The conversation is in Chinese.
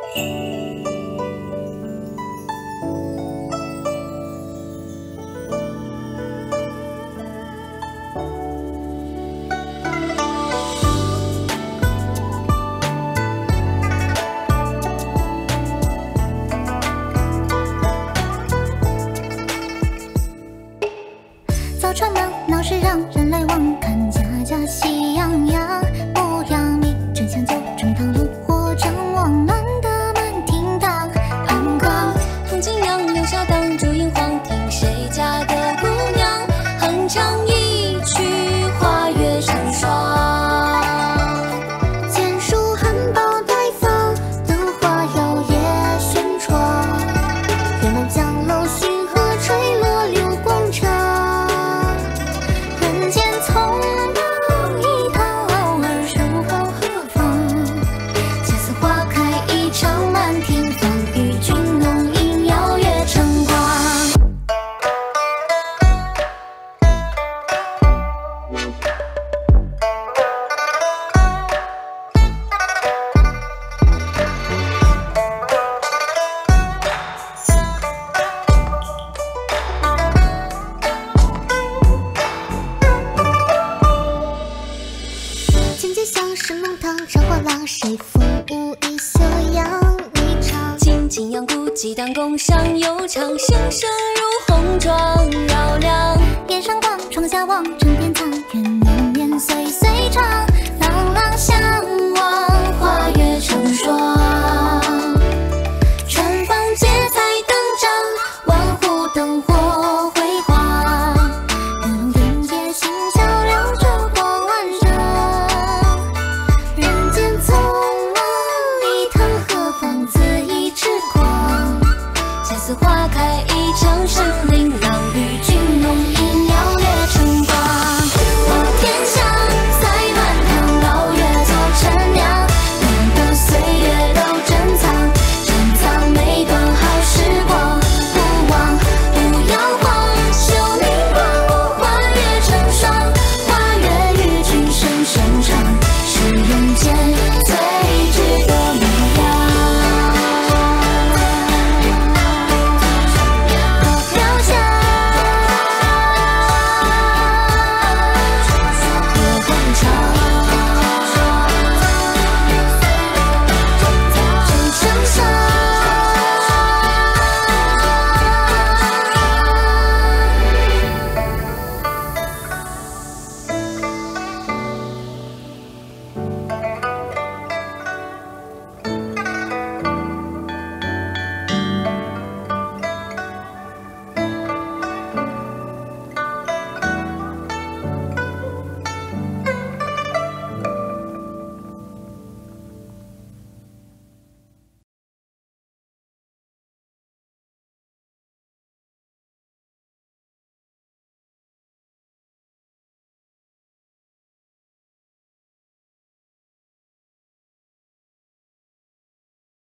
早传忙，闹市让人来往，看家家喜洋洋。不要米，真香酒，正当炉火张望，暖得满厅堂。盼光， 风景扬，留下当烛映黄，听谁家的姑娘哼唱一曲花月成霜。 剑书含苞待放，灯花摇曳轩窗。月满江楼，星河垂落流光长。人间匆忙一趟，偶尔守候何妨？恰似花开一场，满庭芳与君浓映耀月晨光。千街巷，神龙堂，上画廊，谁风舞一袖扬霓裳。 轻轻扬骨，激荡宫上悠长，声声如洪